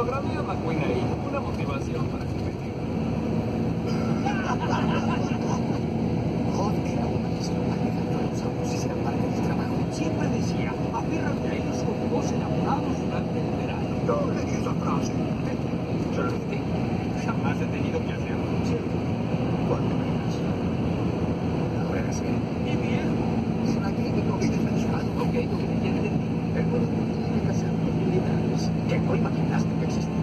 agradé a McQueen ahí. Una motivación para competir. Hod era uno de esos dinosaurios y será parte del trabajo. Siempre decía, aférrate a ellos como dos enamorados durante el verano. No leí esa frase. Se lo dije. Jamás he tenido que hacerlo. Sí. ¿Cuándo verás? Ahora sí. Y viejo. Suena que no vives mensual. Ok, ya entendí. El mundo tiene que hacer posibilidades. ¿Qué no imaginaste que existía?